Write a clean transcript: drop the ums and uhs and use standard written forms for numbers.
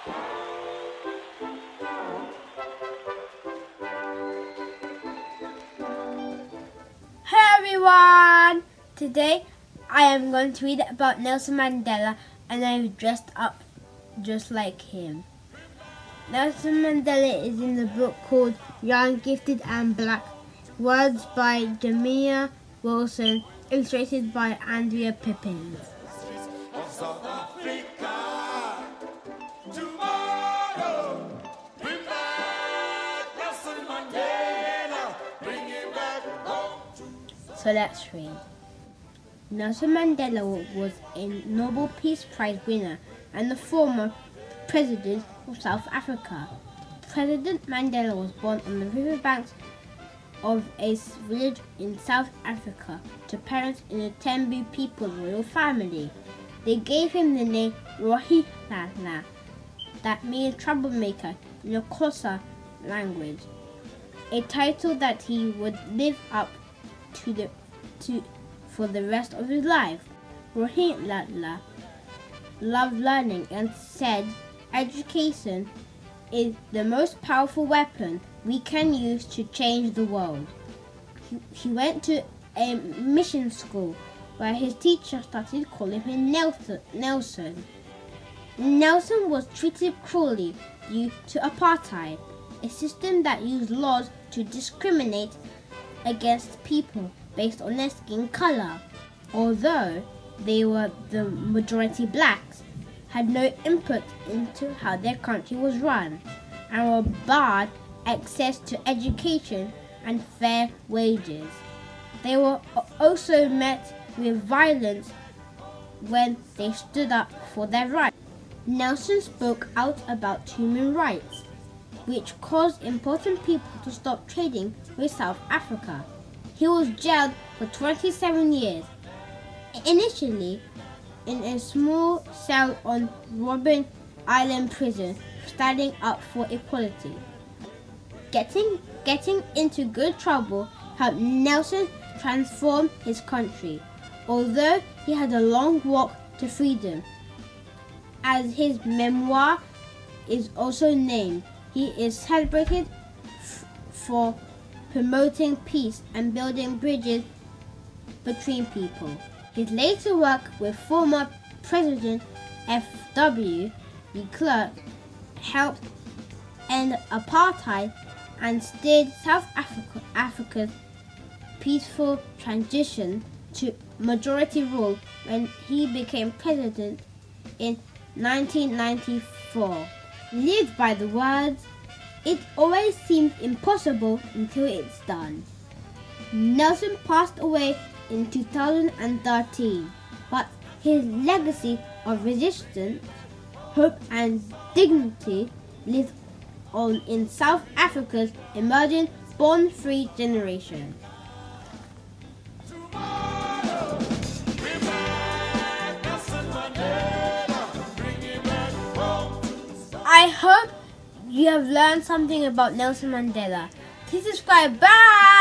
Hey everyone! Today I am going to read about Nelson Mandela, and I've dressed up just like him. Nelson Mandela is in the book called Young, Gifted and Black. Words by Jamia Wilson, illustrated by Andrea Pippins. So let's read. Nelson Mandela was a Nobel Peace Prize winner and the former president of South Africa. President Mandela was born on the riverbanks of a village in South Africa to parents in the Tembu people royal family. They gave him the name Rolihlahla, that means troublemaker in the Xhosa language, a title that he would live up to for the rest of his life. Rolihlahla loved learning and said, "Education is the most powerful weapon we can use to change the world." He went to a mission school where his teacher started calling him Nelson. Nelson was treated cruelly due to apartheid, a system that used laws to discriminate against people based on their skin color. Although they were the majority blacks, had no input into how their country was run, and were barred access to education and fair wages. They were also met with violence when they stood up for their rights. Nelson spoke out about human rights, which caused important people to stop trading with South Africa. He was jailed for 27 years, initially in a small cell on Robben Island prison, standing up for equality. Getting into good trouble helped Nelson transform his country, although he had a long walk to freedom. As his memoir is also named, he is celebrated for promoting peace and building bridges between people. His later work with former President F.W. de Klerk helped end apartheid and steered South Africa's peaceful transition to majority rule when he became president in 1994. Lived by the words, "It always seems impossible until it's done." Nelson passed away in 2013, but his legacy of resistance, hope and dignity lives on in South Africa's emerging born-free generation. I hope you have learned something about Nelson Mandela. Please subscribe. Bye!